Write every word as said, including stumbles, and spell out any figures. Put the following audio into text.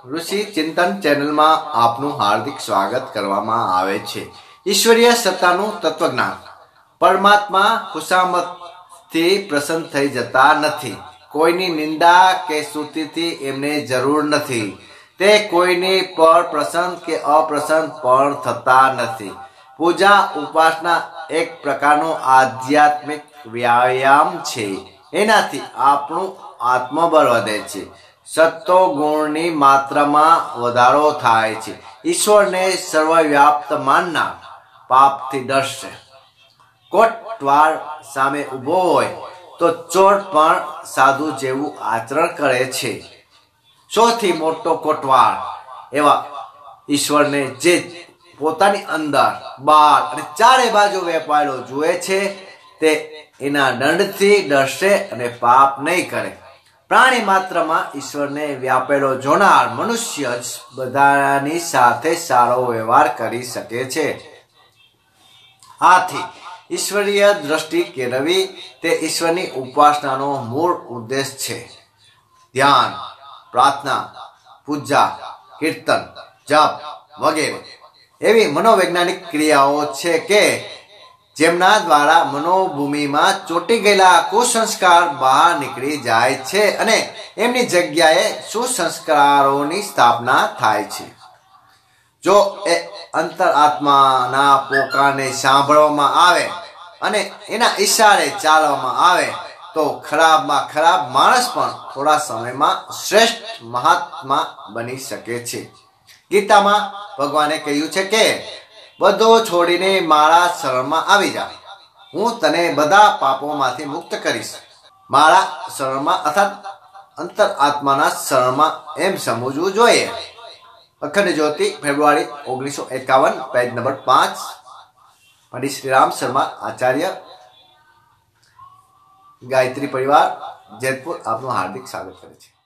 ઋષિ ચિંતન ચેનલમાં આપનું હાર્દિક સ્વાગત કરવામાં આવે છે। ઈશ્વરીય સત્તાનું તત્વજ્ઞાન। પરમાત્મા ખુશામતથી પ્રસન્ન થઈ જતા નથી। કોઈની નિંદા કે સ્તુતિથી એમને જરૂર નથી। તે કોઈની પર પ્રસન્ન કે અપ્રસન્ન પણ થતા નથી। પૂજા ઉપાસના એક પ્રકારનો આધ્યાત્મિક વ્યાયામ છે। એનાથી આપણું આત્મબળ વધે છે। સત્તો ગુણની માત્રામાં વધારો થાય છે। ઈશ્વરને સર્વવ્યાપ્ત માનનાર પાપથી ડરશે। કોટવાળ સામે ઊભો હોય તો ચોર પણ સાધુ જેવું આચરણ કરે છે। સૌથી મોટો કોટવાળ એવા ઈશ્વરને જે પોતાની અંદર બહાર અને ચારે બાજુ વેપાયેલો જુએ છે તે એના દંડથી ડરશે અને પાપ નહીં કરે। પ્રાણી માત્રમાં ઈશ્વરને વ્યાપેલો જોનાર મનુષ્ય જ બધાની સાથે સારો વ્યવહાર કરી શકે છે। આથી ઈશ્વરીય દ્રષ્ટિ કેળવવી તે ઈશ્વરની ઉપાસનાનો મૂળ ઉદ્દેશ છે। ધ્યાન, પ્રાર્થના, પૂજા, કીર્તન, જપ વગેરે એવી મનોવૈજ્ઞાનિક ક્રિયાઓ છે કે જેમના દ્વારા મનોભૂમિમાં ચોંટી ગયેલા કુસંસ્કાર બહાર નીકળી જાય છે અને એમની જગ્યાએ સુસંસ્કારોની સ્થાપના થાય છે। જો એ અંતરાત્માના પોકારને સાંભળવામાં આવે અને એના ઈશારે ચાલવામાં આવે તો ખરાબમાં ખરાબ માણસ પણ થોડા સમયમાં શ્રેષ્ઠ મહાત્મા બની શકે છે। ગીતામાં ભગવાને કહ્યું છે કે બધું છોડીને મારા શરણમાં આવી જા, હું તને બધા પાપોમાંથી મુક્ત કરીશ। મારા શરણમાં અર્થાત અંતરાત્માના શરણમાં એમ સમજવું જોઈએ। અખંડ જ્યોતિ ફેબ્રુઆરી ઓગણીસો એકાવન પેજ નંબર પાંચ પંડિત શ્રીરામ શર્મા આચાર્ય ગાયત્રી પરિવાર જેતપુર આપનું હાર્દિક સ્વાગત કરે છે।